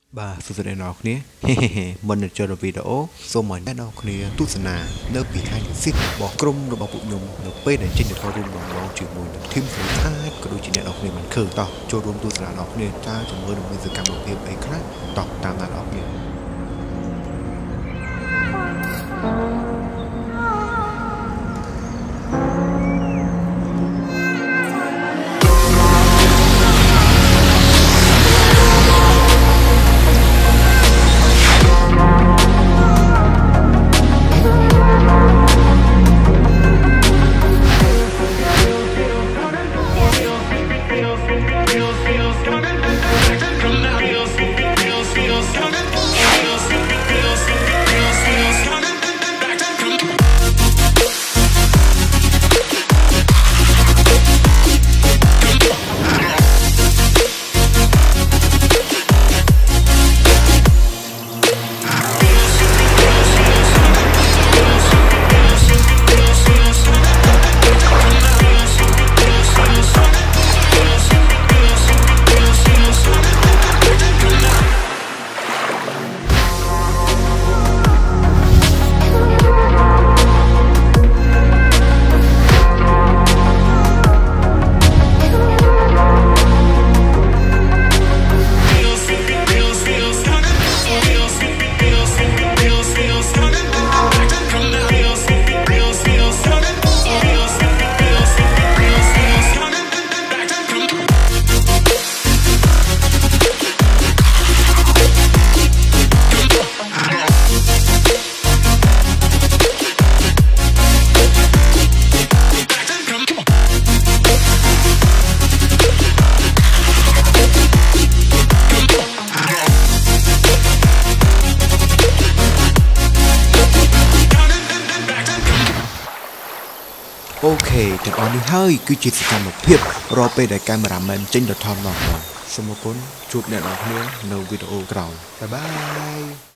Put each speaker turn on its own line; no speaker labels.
Bà sự thật nào kia mình chờ được video số mình đã nào kia tu sửa nà nơi bị hai những xiết bỏ krum rồi bỏ bụi nhung được bê để trên được thao room bằng màu chịu mùi được thêm phần thái có đôi chỉ này nào kia mình khử tỏ cho room tu sửa nào kia ta chỉ mới được bây giờ càng một thêm ấy khác tỏ tam nào kia Ok ទាំងអស់នេះហើយគឺជាសកម្មភាពរាល់ពេលដែលកាមេរ៉ាមែនចេញទៅថតមកសូមអរគុណជួបអ្នកនរគ្នានៅវីដេអូក្រោយបាយបាយ